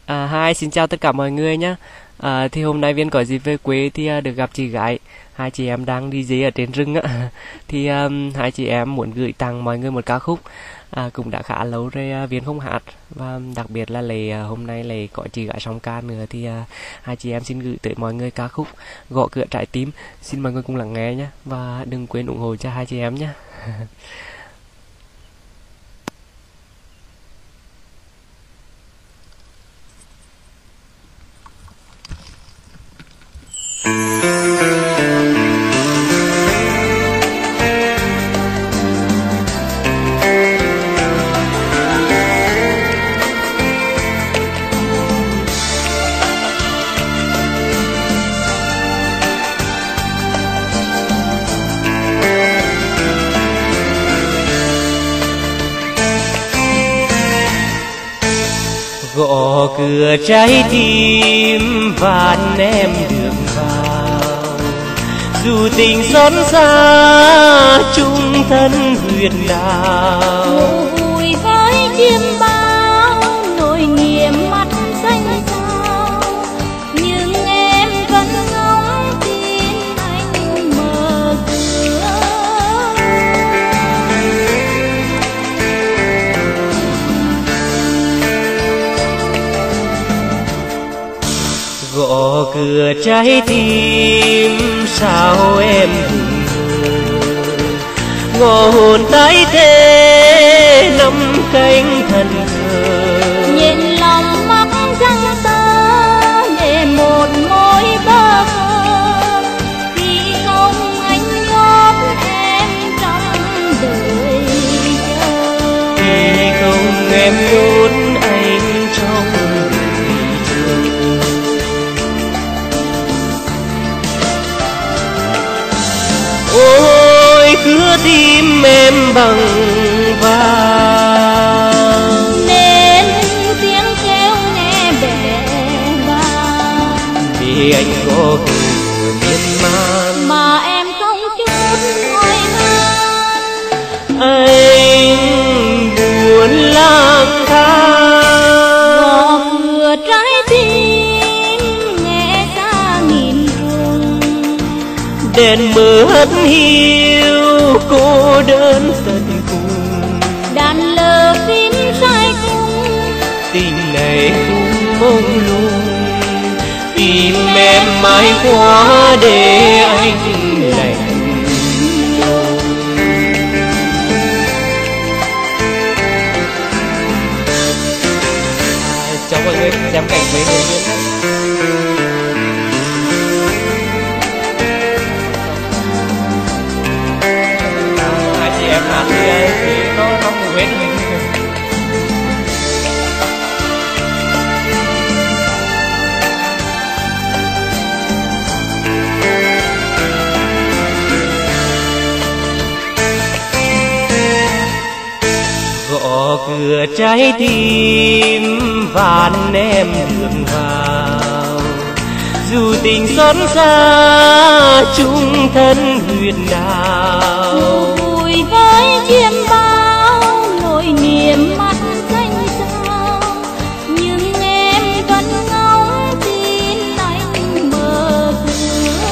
Hi, xin chào tất cả mọi người nhé. Thì hôm nay Viên có dịp về quê thì được gặp chị gái. Hai chị em đang đi dế ở trên rừng á. Thì hai chị em muốn gửi tặng mọi người một ca khúc. Cũng đã khá lâu rồi Viên không hát. Và đặc biệt là hôm nay lại có chị gái song ca nữa. Thì hai chị em xin gửi tới mọi người ca khúc Gõ Cửa Trái Tim. Xin mọi người cùng lắng nghe nhé. Và đừng quên ủng hộ cho hai chị em nhé. Gõ cửa trái tim van em được vào, dù tình xót xa chung thân huyết đào. Vui với chiêm bao nỗi niềm mắt xanh sao, nhưng em vẫn ngóng tin anh mở cửa. Gõ cửa trái tim sao em hững hờ, ngõ hồn tái thế nắm cánh thân thờ. Nhện lòng mắt răng tơ để một mối bơ vơ, khi không anh nhốt em trong đời chờ. Khi không em nhốt anh trong đời chờ. Ôi cửa tim em bằng vàng, Nên tiếng kêu nghe bẽ bàng, vì anh có cửa miên man mà em không chút hỏi han. anh buồn lang thang. Gõ cửa trái tim nghe xa nghìn rung, Đèn mất hiu cô đơn tận cùng, đàn lờ phím sai cung. tình này cũng mông lung, tìm em mãi quá để anh lạnh lùng. Cho mọi người xem cảnh với người hai chị em hát thì nó không ngủ hết mình. Gõ cửa trái tim van em được vào, dù tình xót xa chung thân huyết đào. Vui với chiêm bao nỗi niềm mắt xanh sao, nhưng em vẫn ngóng tin anh mở cửa.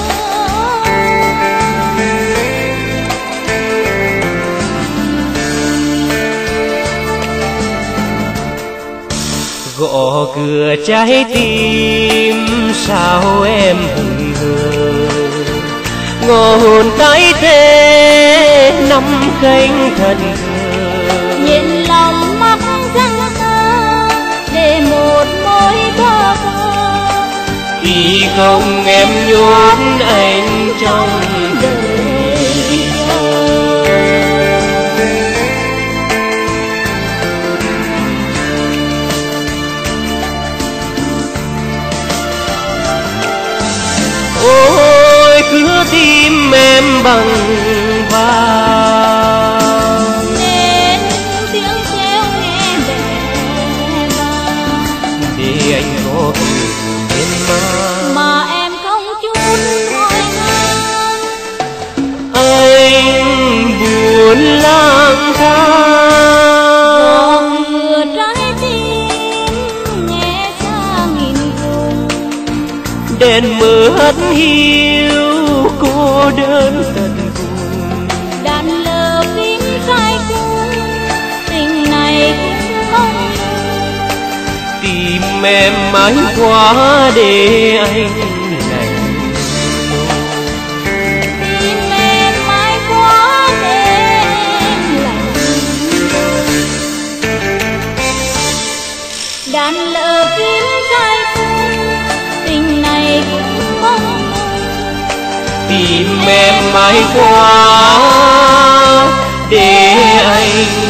Gõ cửa trái tim sao em hững hờ, ngõ hồn tái thế nắm cánh thân thờ. Nhện lòng mắt răng tơ để một mối bơ vơ, Khi không em nhốt anh trong đời chờ. Ôi cửa tim em bằng vàng, Nên tiếng kêu nghe bẽ bàng, để anh có cửa miên man mà em không chút hỏi han. anh buồn lang thang. Gõ cửa trái tim nghe xa đèn mất hiu cô đơn tận cùng. Đàn lờ phím khai cung, tình này cũng mong tìm em mãi quá để anh lạnh. Tìm em mãi quá để em lạnh. Đàn lờ phím khai cung, tình này cũng mong tìm em mãi quá để anh